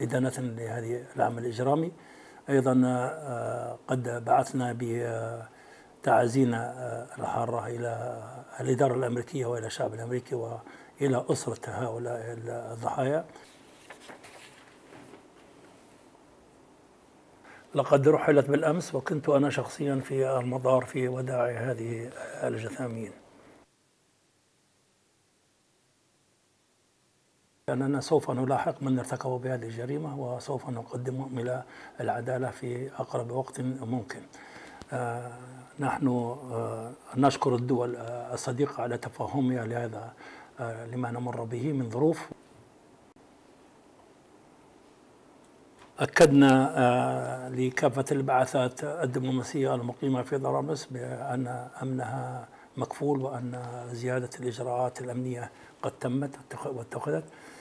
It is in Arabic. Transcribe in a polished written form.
إدانة لهذه العمل الإجرامي. أيضا قد بعثنا بتعازينا الحارة إلى الإدارة الأمريكية وإلى الشعب الأمريكي وإلى أسرة هؤلاء الضحايا. لقد رحلت بالأمس وكنت أنا شخصيا في المطار في وداع هذه الجثامين. أننا سوف نلاحق من ارتكبوا بهذه الجريمة وسوف نقدمهم إلى العدالة في أقرب وقت ممكن. نحن نشكر الدول الصديقة على تفهمها لهذا لما نمر به من ظروف. أكدنا لكافة البعثات الدبلوماسية المقيمة في طرابلس بأن أمنها مكفول وأن زيادة الإجراءات الأمنية قد تمت واتخذت.